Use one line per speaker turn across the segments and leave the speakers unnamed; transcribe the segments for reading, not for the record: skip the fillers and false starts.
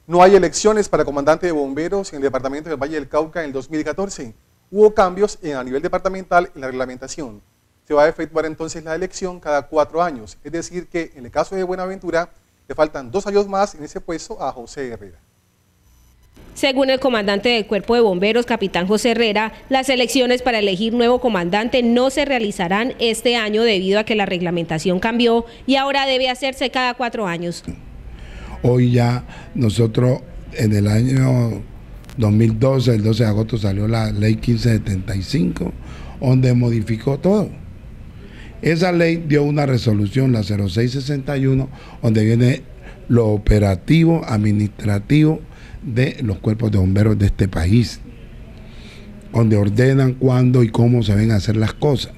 No hay elecciones para comandante de bomberos en el departamento del Valle del Cauca en el 2014. Hubo cambios a nivel departamental en la reglamentación. Se va a efectuar entonces la elección cada 4 años. Es decir que en el caso de Buenaventura le faltan 2 años más en ese puesto a José Herrera.
Según el comandante del Cuerpo de Bomberos, capitán José Herrera, las elecciones para elegir nuevo comandante no se realizarán este año debido a que la reglamentación cambió y ahora debe hacerse cada 4 años.
Hoy ya nosotros en el año 2012, el 12 de agosto salió la ley 1575, donde modificó todo. Esa ley dio una resolución, la 0661, donde viene lo operativo, administrativo de los cuerpos de bomberos de este país, donde ordenan cuándo y cómo se ven a hacer las cosas.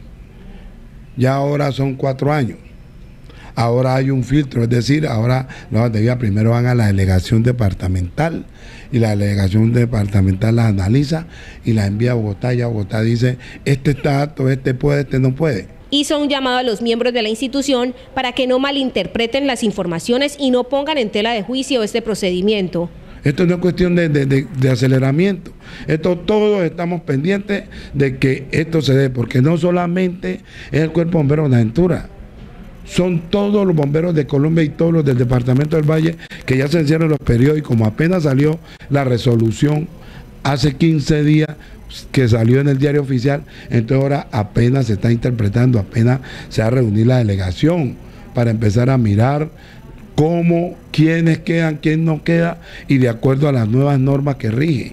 Ya ahora son 4 años. Ahora hay un filtro, es decir, ahora los de vida primero van a la delegación departamental y la delegación departamental las analiza y las envía a Bogotá y a Bogotá dice, este está apto, este puede, este no puede.
Hizo un llamado a los miembros de la institución para que no malinterpreten las informaciones y no pongan en tela de juicio este procedimiento.
Esto no es cuestión de aceleramiento. Esto todos estamos pendientes de que esto se dé, porque no solamente es el Cuerpo de Bomberos de Buenaventura, son todos los bomberos de Colombia y todos los del departamento del Valle que ya se encierran en los periódicos. Como apenas salió la resolución hace 15 días que salió en el diario oficial, entonces ahora apenas se está interpretando, apenas se va a reunir la delegación para empezar a mirar cómo, quiénes quedan, quién no queda y de acuerdo a las nuevas normas que rigen.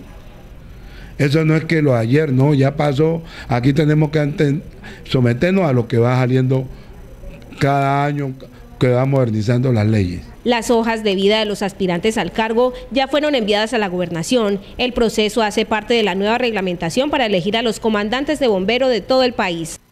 Eso no es que lo de ayer, no, ya pasó. Aquí tenemos que someternos a lo que va saliendo cada año, que va modernizando las leyes.
Las hojas de vida de los aspirantes al cargo ya fueron enviadas a la gobernación. El proceso hace parte de la nueva reglamentación para elegir a los comandantes de bomberos de todo el país.